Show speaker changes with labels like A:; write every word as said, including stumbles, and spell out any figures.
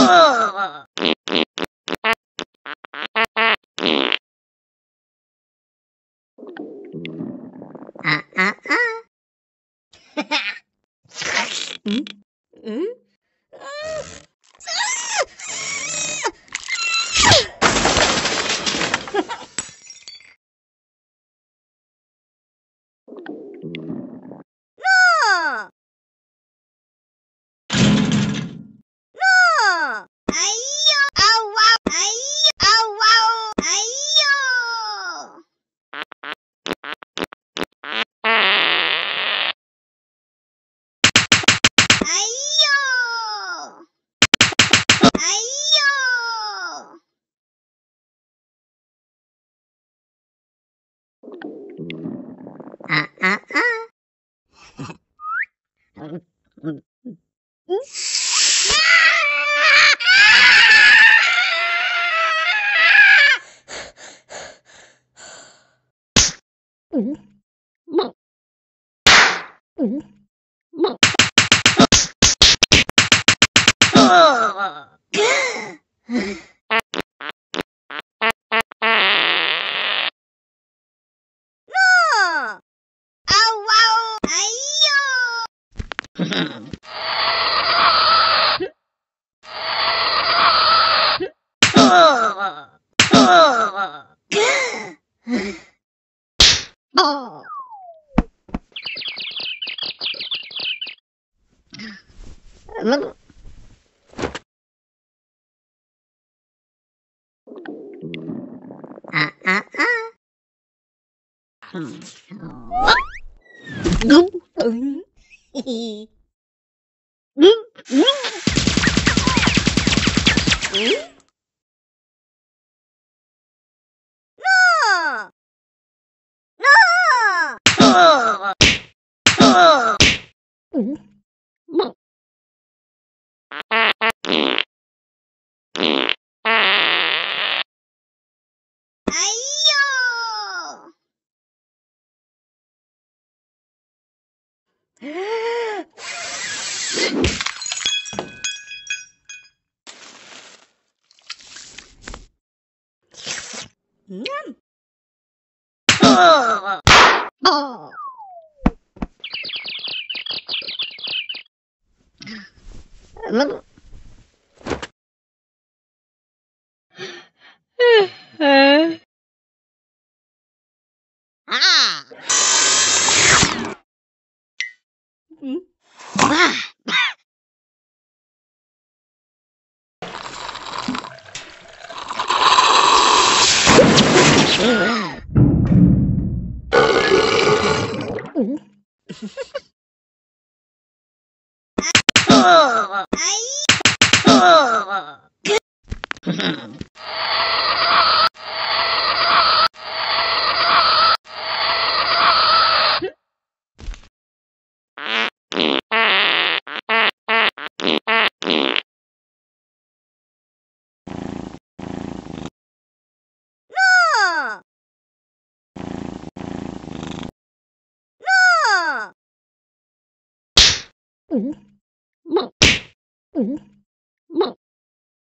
A: 啊啊啊！嗯嗯嗯。No! No! 哎呦！啊哇！哎呦！啊哇！哎呦！哎呦！哎呦！啊啊啊！嗯嗯嗯嗯。嗯，梦，嗯，梦。啊！no！啊哇哦！哎呦！啊啊！哦。嗯。啊啊啊！嗯。嗯嗯，嘿嘿。嗯嗯嗯。no！ no！ 啊啊！嗯，梦。哎呦！嗯。啊啊！嗯。嗯。啊！嗯。啊！嗯。啊！哎！啊！no！ no！ 嗯，梦，嗯。